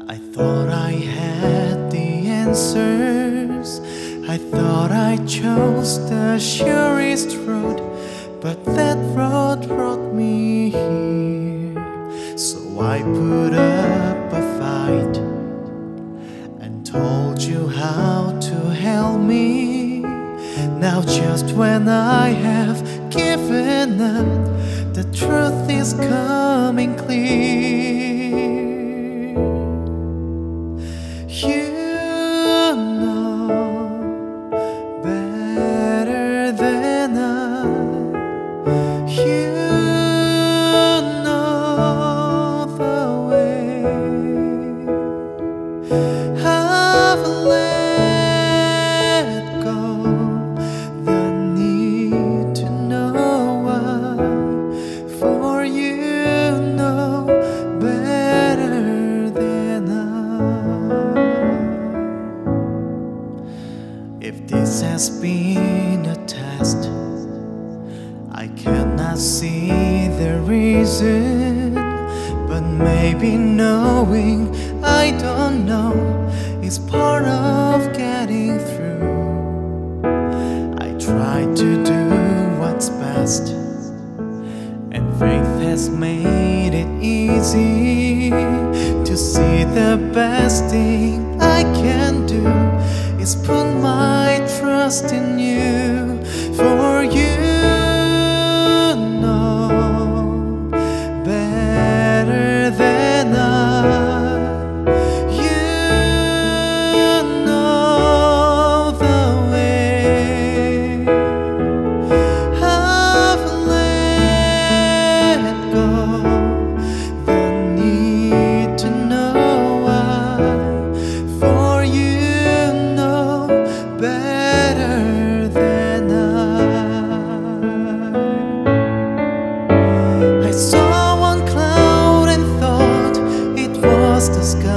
I thought I had the answers. I thought I chose the surest road, but that road brought me here. So I put up a fight and told you how to help me. Now just when I have given up, the truth is coming clear. You know better than I. You know the way. I've let go the need to know why, for you know better than I. If this has been a test, I cannot see the reason, but maybe knowing I don't know is part of getting through. I try to do what's best, and faith has made it easy to see the best thing I can do is put my trust in you, for you know better than I. You know the way. I've let go the need to know why, for you know better than I. I saw one cloud and thought it was the sky.